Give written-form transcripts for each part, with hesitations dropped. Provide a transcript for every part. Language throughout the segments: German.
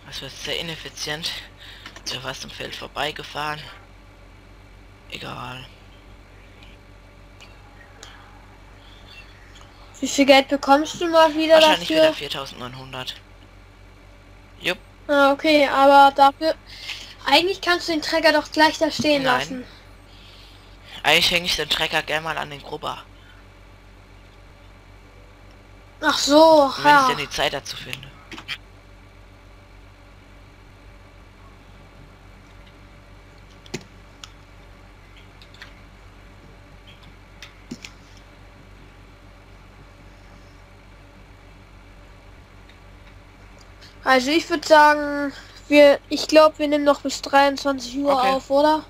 Das wird sehr ineffizient. Du warst am Feld vorbeigefahren. Egal. Wie viel Geld bekommst du mal wieder Wahrscheinlich wieder dafür? 4900. Jupp. Ah, okay, aber dafür... Eigentlich kannst du den Trecker doch gleich da stehen Nein. lassen. Eigentlich hänge ich den Trecker gerne mal an den Grubber. Ach so, Wenn ich ja. denn die Zeit dazu finde. Also ich würde sagen, ich glaube, wir nehmen noch bis 23 Uhr Okay. auf, oder?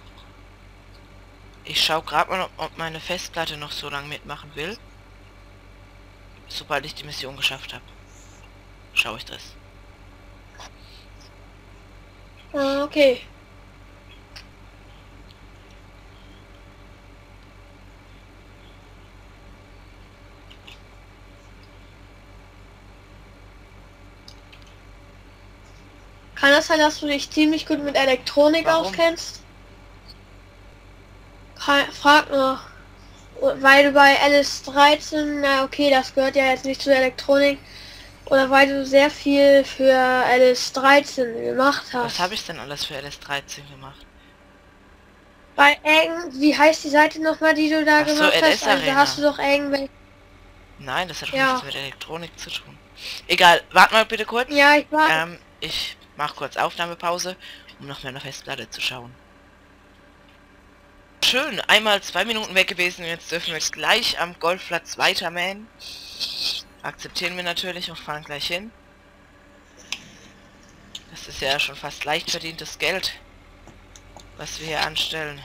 Ich schaue gerade mal, ob meine Festplatte noch so lange mitmachen will. Sobald ich die Mission geschafft habe, schaue ich das. Ah, okay. Kann das sein, dass du dich ziemlich gut mit Elektronik Warum? auskennst? Frag nur. Weil du bei LS13, na okay, das gehört ja jetzt nicht zur Elektronik, oder weil du sehr viel für LS13 gemacht Was habe hast. ich denn alles für LS13 gemacht? Bei wie heißt die Seite nochmal, die du da Ach so, gemacht hast? LS Also da hast du Arena. doch irgendwelche... Nein, das hat doch nichts Ja. mit Elektronik zu tun. Egal, warte mal bitte kurz. Ja, ich war... Ich mache kurz Aufnahmepause, um nach meiner Festplatte zu schauen. Schön, einmal 2 Minuten weg gewesen, jetzt dürfen wir gleich am Golfplatz weitermähen. Akzeptieren wir natürlich und fahren gleich hin. Das ist ja schon fast leicht verdientes Geld, was wir hier anstellen.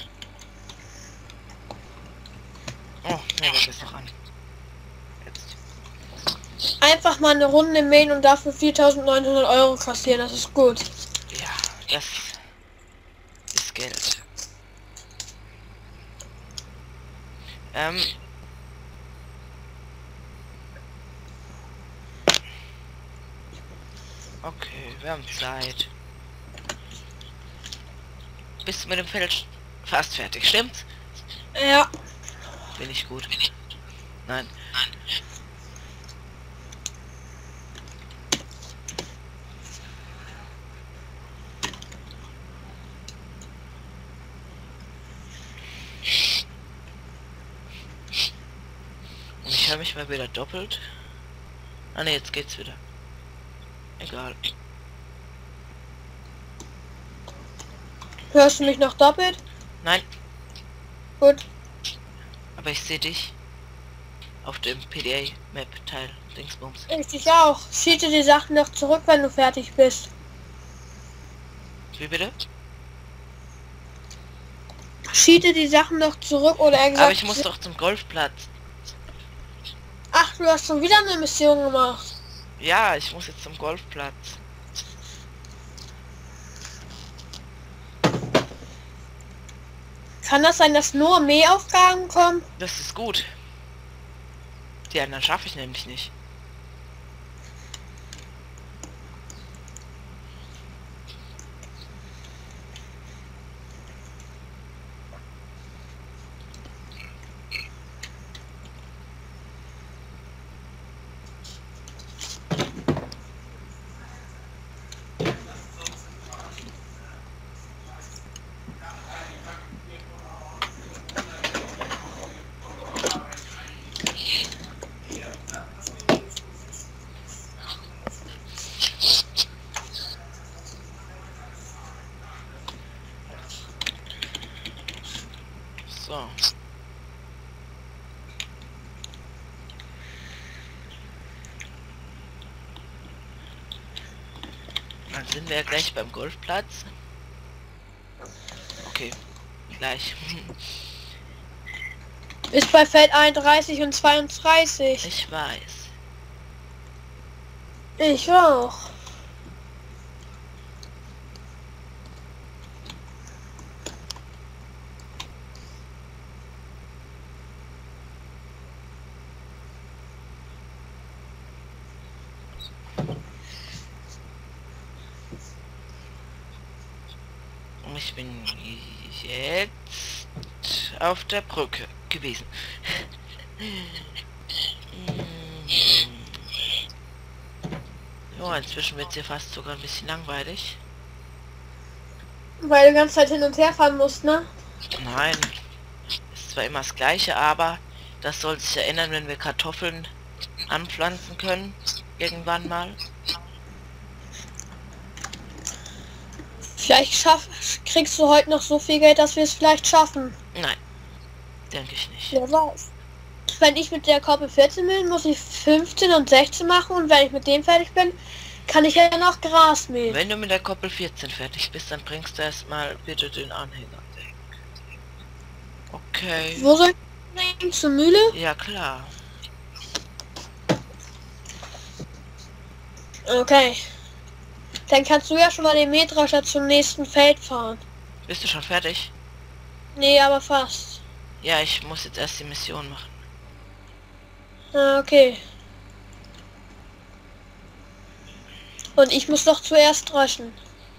Oh, mir wird es noch an. Jetzt. Einfach mal eine Runde mähen und dafür 4.900 Euro kassieren, das ist gut. Ja, das ist Geld. Okay, wir haben Zeit. Bist du mit dem Feld fast fertig, stimmt's? Ja. Bin ich gut. Nein. Und ich höre mich mal wieder doppelt. Ah ne, jetzt geht's wieder. Egal. Hörst du mich noch doppelt? Nein, Gut. aber ich sehe dich auf dem PDA-Map-Teil. Dingsbums. Ich dich auch. Schiete die Sachen noch zurück, wenn du fertig bist. Wie bitte? Schiete die Sachen noch zurück oder er gesagt... Aber ich muss doch zum Golfplatz. Ach, du hast schon wieder eine Mission gemacht. Ja, ich muss jetzt zum Golfplatz. Kann das sein, dass nur Mähaufgaben kommen? Das ist gut. Die anderen schaffe ich nämlich nicht. So. Dann sind wir ja gleich beim Golfplatz. Okay, gleich. Ist bei Feld 31 und 32. Ich weiß. Ich auch. Ich bin jetzt auf der Brücke gewesen. Ja, inzwischen wird es hier fast sogar ein bisschen langweilig. Weil du die ganze Zeit hin und her fahren musst, ne? Nein, ist zwar immer das gleiche, aber das soll sich ja ändern, wenn wir Kartoffeln anpflanzen können. Irgendwann mal. Vielleicht kriegst du heute noch so viel Geld, dass wir es vielleicht schaffen. Nein, denke ich nicht. Wer weiß. Wenn ich mit der Koppel 14 bin, muss ich 15 und 16 machen und wenn ich mit dem fertig bin, kann ich ja noch Gras mähen. Wenn du mit der Koppel 14 fertig bist, dann bringst du erstmal bitte den Anhänger weg. Okay. Wo soll ich bringen? Zur Mühle? Ja, klar. Okay. Dann kannst du ja schon mal den Mähdrescher zum nächsten Feld fahren. Bist du schon fertig? Nee, aber fast. Ja, ich muss jetzt erst die Mission machen. Ah, okay. Und ich muss doch zuerst dreschen.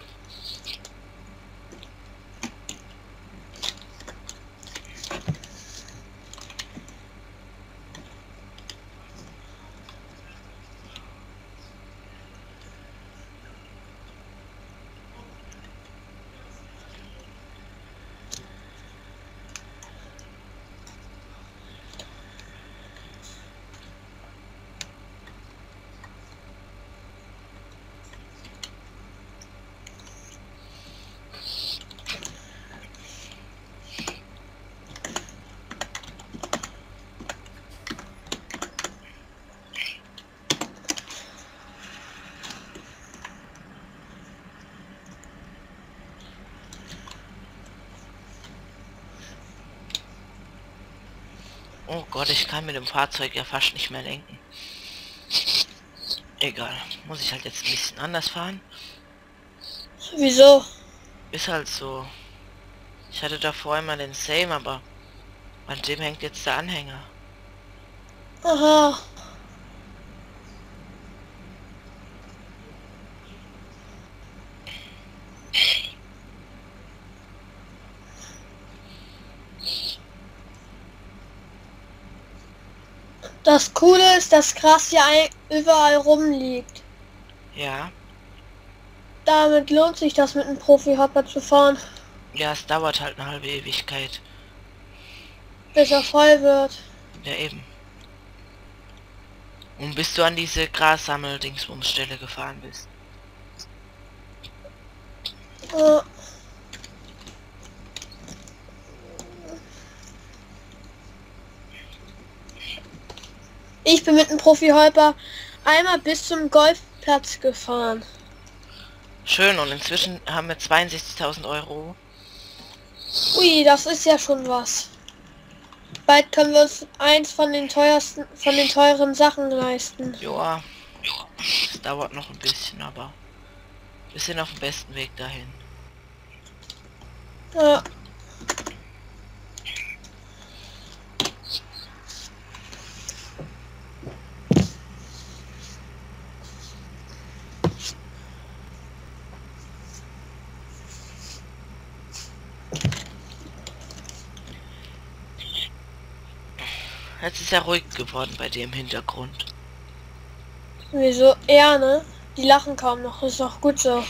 Oh Gott, ich kann mit dem Fahrzeug ja fast nicht mehr lenken. Egal, muss ich halt jetzt ein bisschen anders fahren. Wieso? Ist halt so. Ich hatte davor immer den Same, aber an dem hängt jetzt der Anhänger. Aha. Das Coole ist, dass Gras ja überall rumliegt. Ja. Damit lohnt sich das mit einem Profi-Hopper zu fahren, Ja, es dauert halt eine halbe Ewigkeit. bis er voll wird. Ja, eben. Und bis du an diese Grassammel-Dingsbums-Stelle gefahren bist. Ja. Ich bin mit einem Profi-Holper einmal bis zum Golfplatz gefahren. Schön, und inzwischen haben wir 62.000 Euro. Ui, das ist ja schon was. Bald können wir uns eins von den teuren Sachen leisten. Joa. Es dauert noch ein bisschen, aber wir sind auf dem besten Weg dahin. Ja. Jetzt ist ja ruhig geworden bei dir im Hintergrund. Wieso? Ja, ne? Die lachen kaum noch. Ist doch gut so.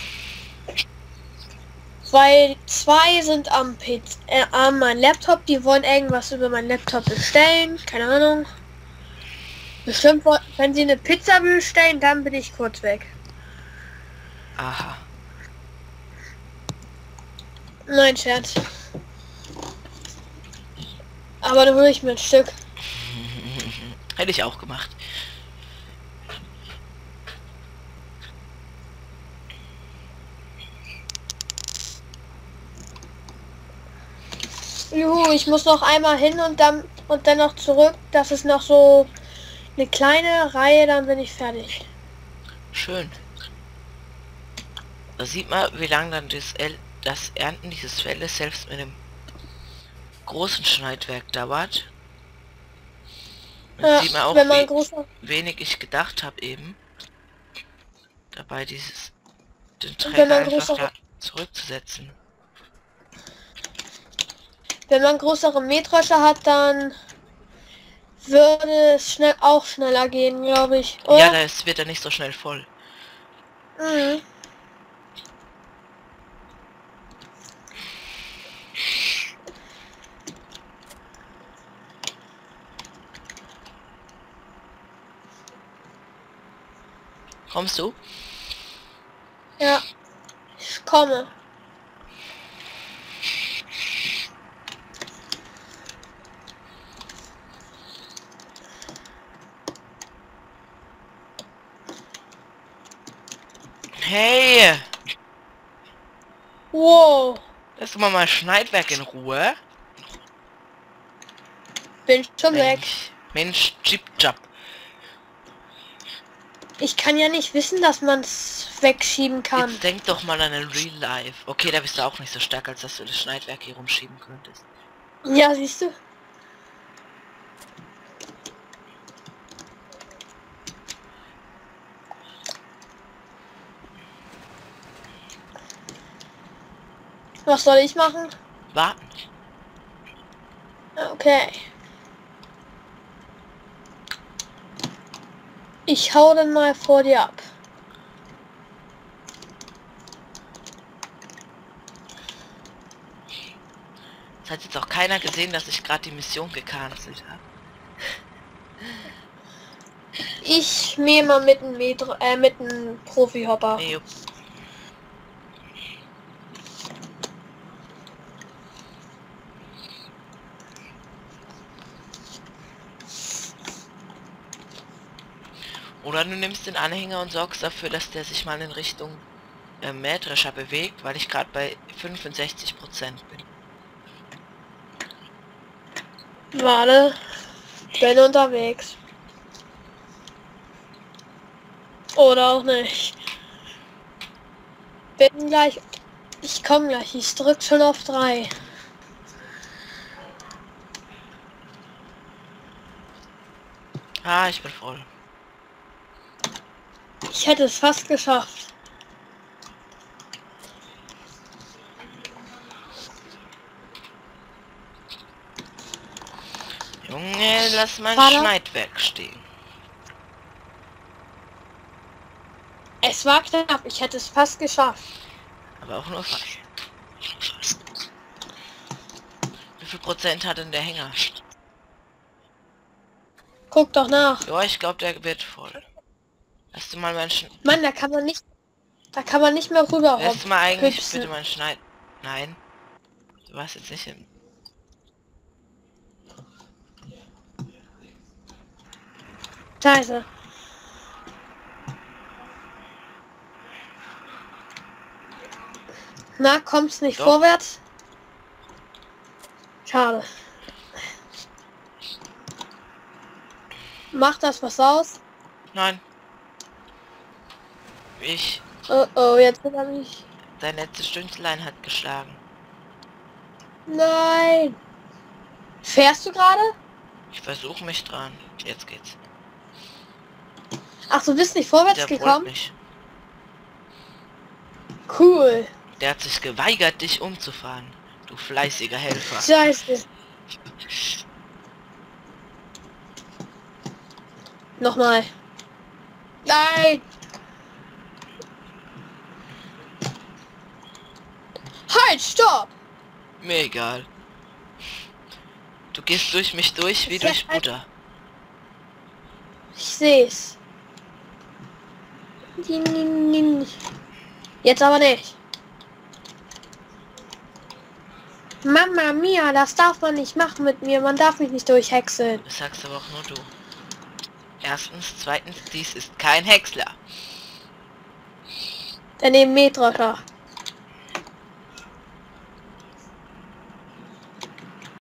Weil zwei sind am an meinem Laptop. Die wollen irgendwas über meinen Laptop bestellen. Keine Ahnung. Bestimmt, wenn sie eine Pizza bestellen, dann bin ich kurz weg. Aha. Nein, Scherz. Aber dann hole ich mir ein Stück. Hätte ich auch gemacht. Juhu, ich muss noch einmal hin und dann noch zurück. Das ist noch so eine kleine Reihe, dann bin ich fertig. Schön. Da sieht man, wie lange dann das Ernten dieses Feldes selbst mit dem großen Schneidwerk dauert. Ja, sieht man auch, wenn man wie wenig ich gedacht habe eben. Dabei den wenn Trecker man einfach da zurückzusetzen. wenn man größere Mähdrescher hat, dann würde es auch schneller gehen, glaube ich. Oder? Ja, das wird ja nicht so schnell voll. Mhm. Kommst du? Ja, ich komme. Hey! Wow, Lass doch mal Schneidwerk in Ruhe. bin schon weg. Mensch, Chip Chap. Ich kann ja nicht wissen, dass man es wegschieben kann. Jetzt denk doch mal an ein Real Life. Okay, da bist du auch nicht so stark, als dass du das Schneidwerk hier rumschieben könntest. Ja, siehst du? Was soll ich machen? Warten. Okay. Ich hau dann mal vor dir ab. Es hat jetzt auch keiner gesehen, dass ich gerade die Mission gecancelt habe. Ich mähe mal mit einem Profi-Hopper. Nee, oder du nimmst den Anhänger und sorgst dafür, dass der sich mal in Richtung Mähdrescher bewegt, weil ich gerade bei 65% bin. Warte, bin unterwegs. Oder auch nicht. Bin gleich. Ich komme gleich. Ich drück schon auf 3. Ah, ich bin voll. Ich hätte es fast geschafft. Junge, lass mein Warte. Schneidwerk stehen. Es war knapp. Ich hätte es fast geschafft. Aber auch nur fast. Wie viel Prozent hat denn der Hänger? Guck doch nach. Ja, ich glaube, der wird voll. Lass du mal Mann, da kann man nicht. Da kann man nicht mehr rüber. Lass du mal eigentlich hüpfen. bitte mein Schneid... Nein. Du warst jetzt nicht hin. Scheiße. Na, kommt's nicht Doch. vorwärts? Schade. Macht das was aus? Nein. Ich... Oh, oh, jetzt wird er mich. Dein letztes Stündlein hat geschlagen. Nein. Fährst du gerade? Ich versuche mich dran. Jetzt geht's. Ach, du bist nicht vorwärts Der wollte gekommen? nicht. Cool. Der hat sich geweigert, dich umzufahren. Du fleißiger Helfer. Scheiße. Nochmal. Nein. Halt, stopp. Mir egal. Du gehst durch mich durch wie Ist ja durch Butter. Ich seh's. Jetzt aber nicht. Mama mia, das darf man nicht machen mit mir. Man darf mich nicht durchhäckseln. Das sagst aber auch nur du. Erstens, zweitens, dies ist kein Häcksler. Daneben Mähdrescher.